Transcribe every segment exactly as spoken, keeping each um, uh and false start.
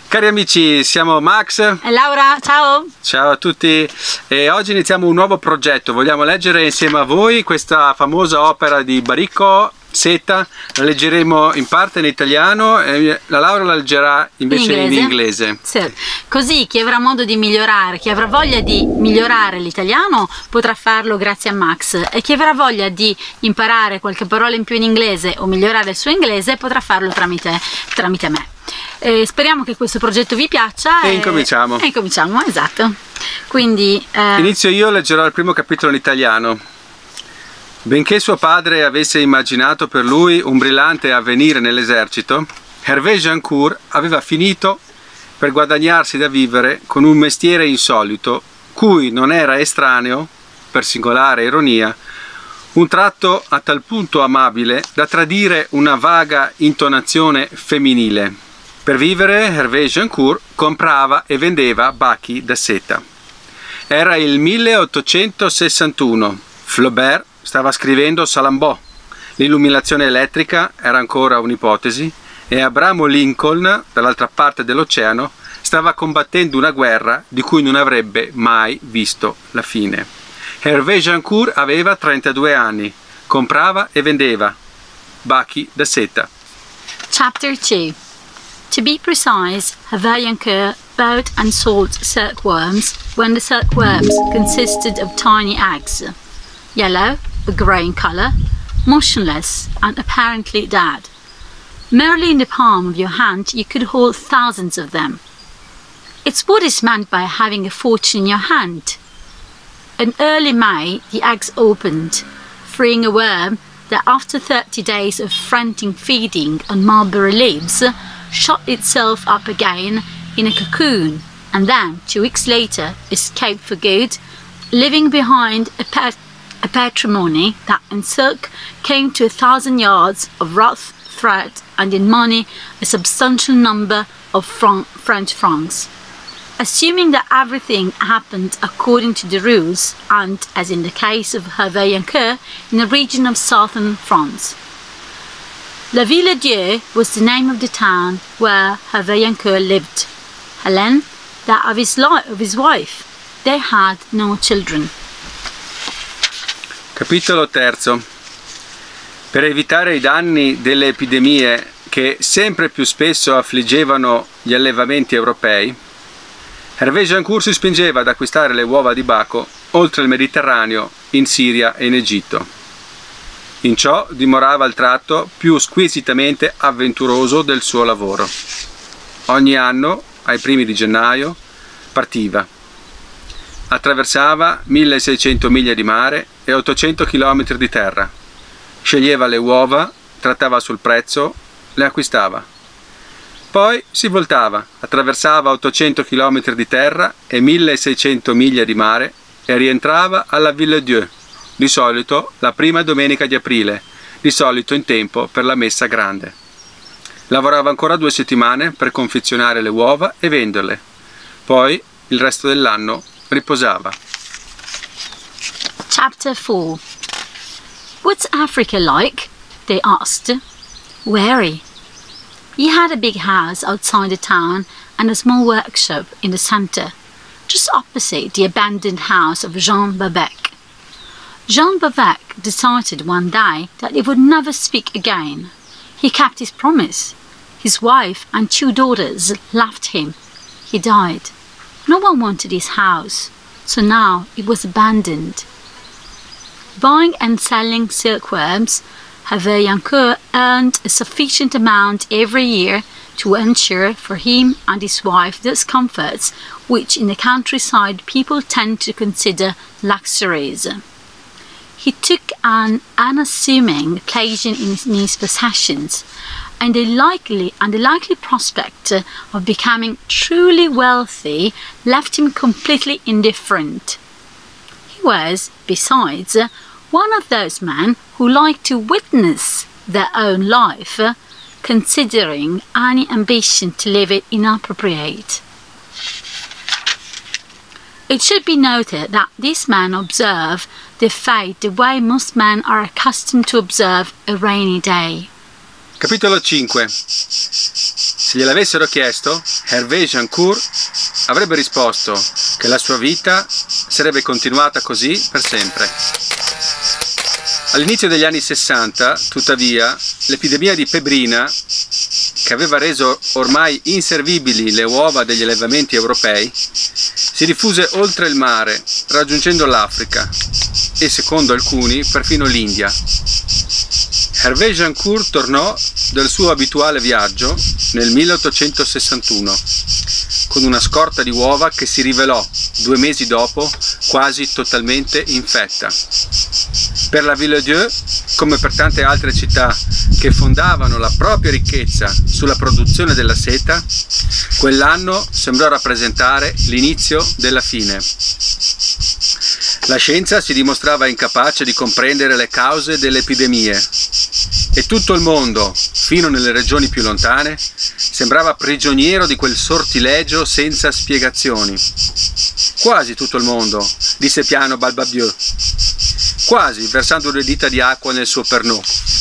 Cari amici, siamo Max e Laura, ciao! Ciao a tutti e oggi iniziamo un nuovo progetto. Vogliamo leggere insieme a voi questa famosa opera di Baricco, Seta. La leggeremo in parte in italiano e la Laura la leggerà invece in inglese. In inglese. Sì. Così chi avrà modo di migliorare, chi avrà voglia di migliorare l'italiano potrà farlo grazie a Max, e chi avrà voglia di imparare qualche parola in più in inglese o migliorare il suo inglese potrà farlo tramite, tramite me. Eh, speriamo che questo progetto vi piaccia e, e incominciamo. E incominciamo, esatto. Quindi eh... inizio io, leggerò il primo capitolo in italiano. Benché suo padre avesse immaginato per lui un brillante avvenire nell'esercito, Hervé Jancourt aveva finito per guadagnarsi da vivere con un mestiere insolito, cui non era estraneo, per singolare ironia, un tratto a tal punto amabile da tradire una vaga intonazione femminile. Per vivere Hervé Jancourt comprava e vendeva bachi da seta. Era il milleottocentosessantuno. Flaubert stava scrivendo Salambò. L'illuminazione elettrica era ancora un'ipotesi e Abramo Lincoln, dall'altra parte dell'oceano, stava combattendo una guerra di cui non avrebbe mai visto la fine. Hervé Jancourt aveva trentadue anni, comprava e vendeva bachi da seta. Chapter two. To be precise, Hervé Jancourt bought and sold silkworms when the silkworms consisted of tiny eggs, yellow, a grey in colour, motionless and apparently dead. Merely in the palm of your hand you could hold thousands of them. It's what is meant by having a fortune in your hand. In early May the eggs opened, freeing a worm that after thirty days of frantic feeding on mulberry leaves shut itself up again in a cocoon, and then, two weeks later, escaped for good, leaving behind a pet a patrimony that in silk came to a thousand yards of rough thread and in money a substantial number of franc French francs. Assuming that everything happened according to the rules and, as in the case of Hervé Jancourt, in the region of southern France. La Ville-Dieu was the name of the town where Hervé Jancourt lived. Hélène, that of his, of his wife. They had no children. Capitolo terzo. Per evitare i danni delle epidemie che sempre più spesso affliggevano gli allevamenti europei, Hervé Jancourt si spingeva ad acquistare le uova di Baco oltre il Mediterraneo, in Siria e in Egitto. In ciò dimorava il tratto più squisitamente avventuroso del suo lavoro. Ogni anno, ai primi di gennaio, partiva. Attraversava milleseicento miglia di mare e ottocento chilometri di terra. Sceglieva le uova, trattava sul prezzo, le acquistava. Poi si voltava, attraversava ottocento chilometri di terra e milleseicento miglia di mare e rientrava alla Ville-Dieu, di solito la prima domenica di aprile, di solito in tempo per la messa grande. Lavorava ancora due settimane per confezionare le uova e venderle. Poi, il resto dell'anno, riposava. Chapter four. What's Africa like? They asked. Weary. He had a big house outside the town and a small workshop in the centre, just opposite the abandoned house of Jean Babek. Jean Babek decided one day that he would never speak again. He kept his promise. His wife and two daughters left him. He died. No one wanted his house, so now it was abandoned. Buying and selling silkworms, Hervé Jancourt earned a sufficient amount every year to ensure for him and his wife those comforts which in the countryside people tend to consider luxuries. He took an unassuming pleasure in his possessions, and the likely and the likely prospect of becoming truly wealthy left him completely indifferent. He was, besides, one of those men who like to witness their own life, considering any ambition to live it inappropriate. It should be noted that this man observed the fate the way most men are accustomed to observe a rainy day. Capitolo cinque. Se gliel'avessero chiesto, Hervé Jancourt avrebbe risposto che la sua vita sarebbe continuata così per sempre. All'inizio degli anni sessanta, tuttavia, l'epidemia di pebbrina, che aveva reso ormai inservibili le uova degli allevamenti europei, si diffuse oltre il mare, raggiungendo l'Africa e, secondo alcuni, perfino l'India. Hervé Jancourt tornò dal suo abituale viaggio nel milleottocentosessantuno con una scorta di uova che si rivelò due mesi dopo quasi totalmente infetta. Per la Villedieu, come per tante altre città che fondavano la propria ricchezza sulla produzione della seta, quell'anno sembrò rappresentare l'inizio della fine. La scienza si dimostrava incapace di comprendere le cause delle epidemie e tutto il mondo, fino nelle regioni più lontane, sembrava prigioniero di quel sortilegio senza spiegazioni. Quasi tutto il mondo, disse piano Balbabieu, quasi versando due dita di acqua nel suo pernod.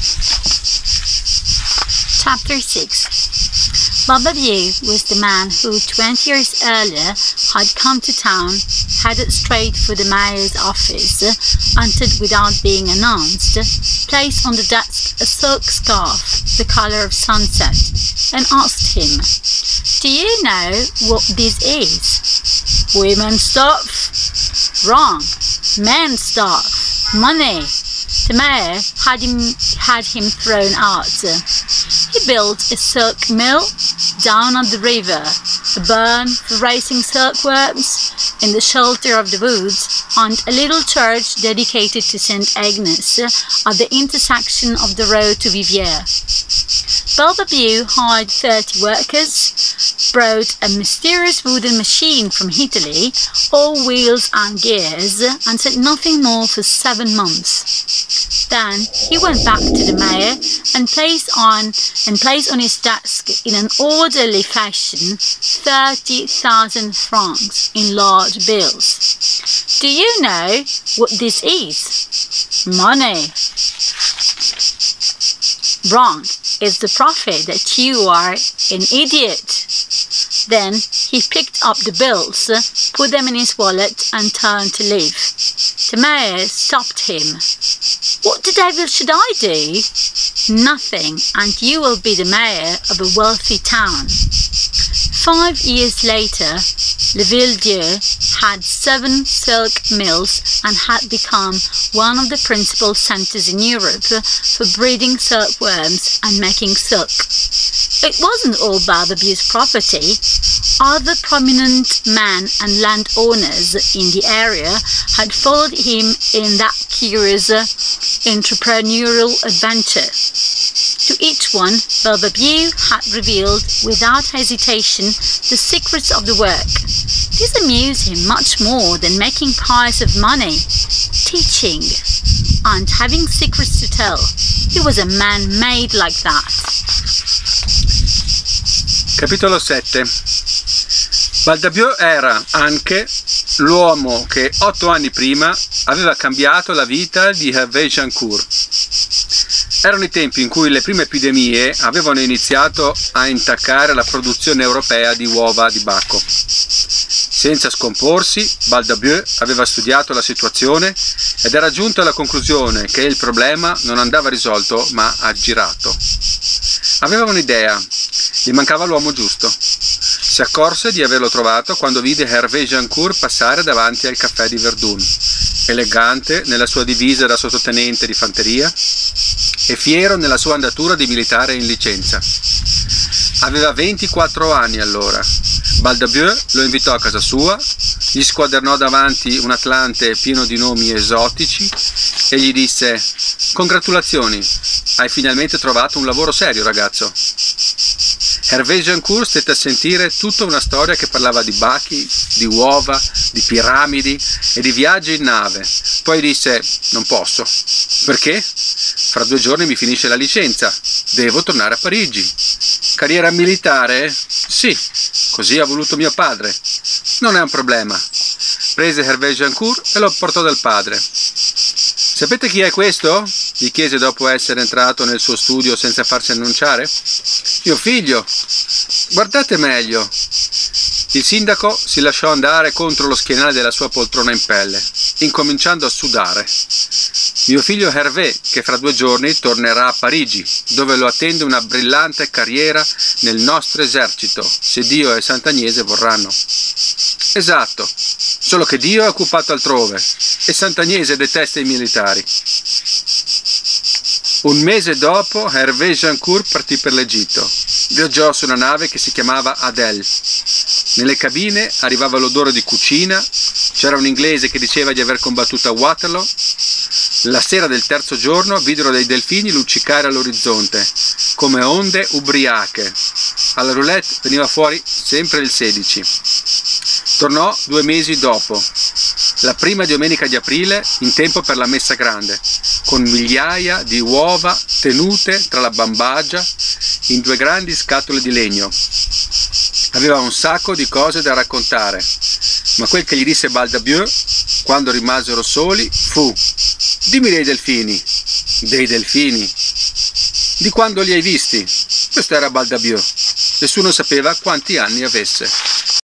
Chapter six. Balbabieu was the man who, twenty years earlier, had come to town, headed straight for the mayor's office, entered without being announced, placed on the desk a silk scarf, the colour of sunset, and asked him, "Do you know what this is?" "Women's stuff." "Wrong. Men's stuff. Money." The mayor had him, had him thrown out. He built a silk mill down at the river, a barn for raising silkworms in the shelter of the woods, and a little church dedicated to Saint Agnes at the intersection of the road to Viviers. Balbabieu hired thirty workers, brought a mysterious wooden machine from Italy, all wheels and gears, and said nothing more for seven months. Then he went back to the mayor and placed on and placed on his desk in an orderly fashion thirty thousand francs in large bills. "Do you know what this is?" "Money." "Wrong. It's the profit that you are an idiot." Then he picked up the bills, put them in his wallet and turned to leave. The mayor stopped him. "What the devil should I do?" "Nothing, and you will be the mayor of a wealthy town." Five years later, Le Villedieu had seven silk mills and had become one of the principal centres in Europe for breeding silkworms and making silk. It wasn't all Balbabieu's property. Other prominent men and landowners in the area had followed him in that curious entrepreneurial adventure. To each one, Balbabieu had revealed without hesitation the secrets of the work. This amused him much more than making piles of money. Teaching and having secrets to tell. He was a man made like that. Capitolo sette. Balbabieu era anche l'uomo che otto anni prima aveva cambiato la vita di Hervé Jancourt. Erano i tempi in cui le prime epidemie avevano iniziato a intaccare la produzione europea di uova di Bacco. Senza scomporsi, Balbabieu aveva studiato la situazione ed era giunto alla conclusione che il problema non andava risolto ma aggirato. Aveva un'idea, gli mancava l'uomo giusto. Si accorse di averlo trovato quando vide Hervé Jancourt passare davanti al caffè di Verdun, elegante nella sua divisa da sottotenente di fanteria e fiero nella sua andatura di militare in licenza. Aveva ventiquattro anni allora. Balbabieu lo invitò a casa sua, gli squadernò davanti un atlante pieno di nomi esotici e gli disse: "Congratulazioni, hai finalmente trovato un lavoro serio, ragazzo." Hervé Jancourt stette a sentire tutta una storia che parlava di bachi, di uova, di piramidi e di viaggi in nave. Poi disse: "Non posso." "Perché?" "Fra due giorni mi finisce la licenza. Devo tornare a Parigi." "Carriera militare?" "Sì, così ha voluto mio padre." "Non è un problema." Prese Hervé Jancourt e lo portò dal padre. "Sapete chi è questo?" gli chiese dopo essere entrato nel suo studio senza farsi annunciare. "Mio figlio." Guardate meglio. Il sindaco si lasciò andare contro lo schienale della sua poltrona in pelle, incominciando a sudare. Mio figlio Hervé, che fra due giorni tornerà a Parigi, dove lo attende una brillante carriera nel nostro esercito, se Dio e Sant'Agnese vorranno. Esatto, solo che Dio è occupato altrove e Sant'Agnese detesta i militari. Un mese dopo Hervé Jancourt partì per l'Egitto. Viaggiò su una nave che si chiamava Adèle. Nelle cabine arrivava l'odore di cucina, c'era un inglese che diceva di aver combattuto a Waterloo. La sera del terzo giorno videro dei delfini luccicare all'orizzonte, come onde ubriache. Alla roulette veniva fuori sempre il sedici. Tornò due mesi dopo, la prima domenica di aprile, in tempo per la messa grande, con migliaia di uova tenute tra la bambagia in due grandi scatole di legno. Aveva un sacco di cose da raccontare, ma quel che gli disse Baldabieu, quando rimasero soli, fu: «Dimmi dei delfini». «Dei delfini? Di quando li hai visti?» Questo era Baldabieu. Nessuno sapeva quanti anni avesse.